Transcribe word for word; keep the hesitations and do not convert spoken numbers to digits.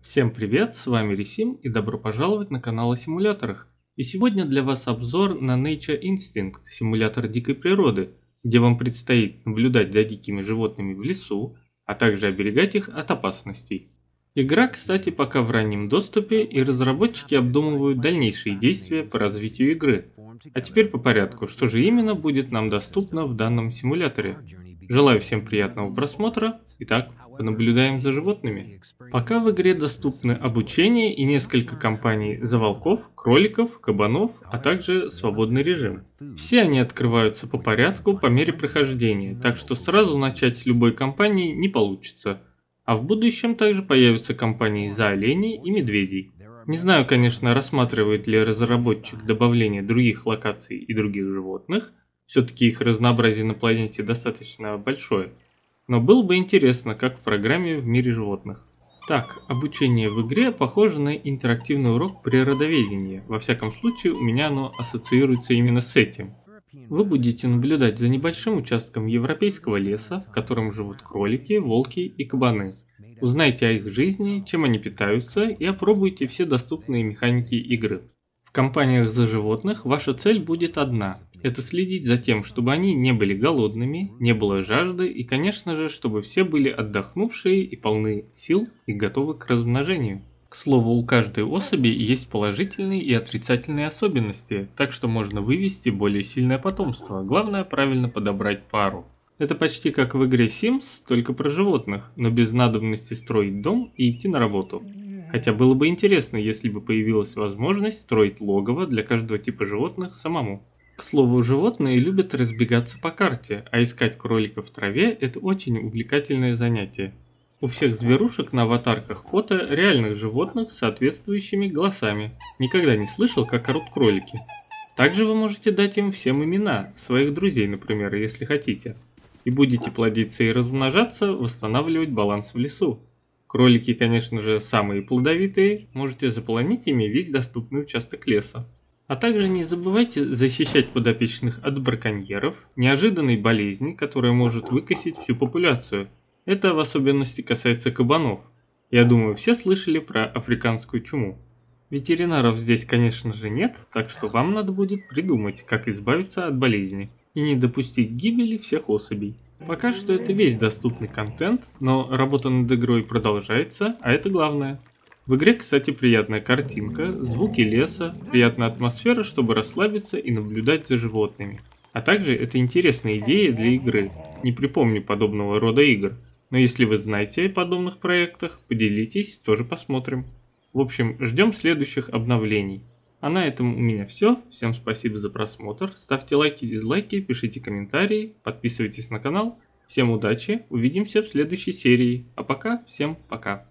Всем привет, с вами Ресим и добро пожаловать на канал о симуляторах. И сегодня для вас обзор на Nature Instinct, симулятор дикой природы, где вам предстоит наблюдать за дикими животными в лесу, а также оберегать их от опасностей. Игра, кстати, пока в раннем доступе, и разработчики обдумывают дальнейшие действия по развитию игры. А теперь по порядку, что же именно будет нам доступно в данном симуляторе. Желаю всем приятного просмотра. Итак, понаблюдаем за животными. Пока в игре доступны обучение и несколько компаний за волков, кроликов, кабанов, а также свободный режим. Все они открываются по порядку по мере прохождения, так что сразу начать с любой компании не получится. А в будущем также появятся компании за оленей и медведей. Не знаю, конечно, рассматривает ли разработчик добавление других локаций и других животных, все-таки их разнообразие на планете достаточно большое, но было бы интересно, как в программе в мире животных. Так, обучение в игре похоже на интерактивный урок природоведения, во всяком случае у меня оно ассоциируется именно с этим. Вы будете наблюдать за небольшим участком европейского леса, в котором живут кролики, волки и кабаны. Узнайте о их жизни, чем они питаются и опробуйте все доступные механики игры. В компаниях за животных ваша цель будет одна – это следить за тем, чтобы они не были голодными, не было жажды и, конечно же, чтобы все были отдохнувшие и полны сил и готовы к размножению. К слову, у каждой особи есть положительные и отрицательные особенности, так что можно вывести более сильное потомство, главное правильно подобрать пару. Это почти как в игре Sims, только про животных, но без надобности строить дом и идти на работу. Хотя было бы интересно, если бы появилась возможность строить логово для каждого типа животных самому. К слову, животные любят разбегаться по карте, а искать кроликов в траве – это очень увлекательное занятие. У всех зверушек на аватарках фото реальных животных с соответствующими голосами. Никогда не слышал, как орут кролики. Также вы можете дать им всем имена, своих друзей, например, если хотите. И будете плодиться и размножаться, восстанавливать баланс в лесу. Кролики, конечно же, самые плодовитые, можете заполонить ими весь доступный участок леса. А также не забывайте защищать подопечных от браконьеров, неожиданной болезни, которая может выкосить всю популяцию. Это в особенности касается кабанов. Я думаю, все слышали про африканскую чуму. Ветеринаров здесь, конечно же, нет, так что вам надо будет придумать, как избавиться от болезни и не допустить гибели всех особей. Пока что это весь доступный контент, но работа над игрой продолжается, а это главное. В игре, кстати, приятная картинка, звуки леса, приятная атмосфера, чтобы расслабиться и наблюдать за животными. А также это интересная идея для игры. Не припомню подобного рода игр. Но если вы знаете о подобных проектах, поделитесь, тоже посмотрим. В общем, ждем следующих обновлений. А на этом у меня все. Всем спасибо за просмотр. Ставьте лайки, дизлайки, пишите комментарии, подписывайтесь на канал. Всем удачи, увидимся в следующей серии. А пока, всем пока.